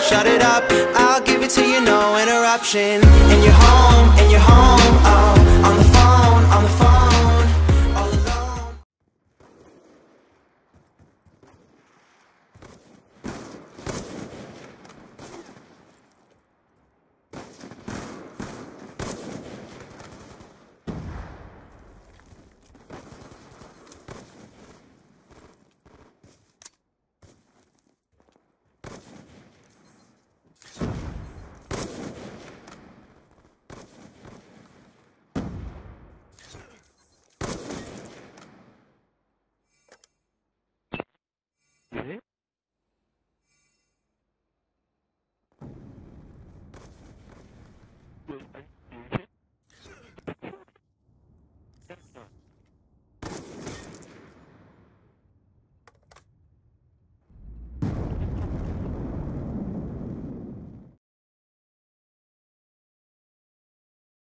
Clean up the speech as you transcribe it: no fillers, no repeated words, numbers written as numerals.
shut it up, I'll give it to you, no interruption. And you're home, oh, on the phone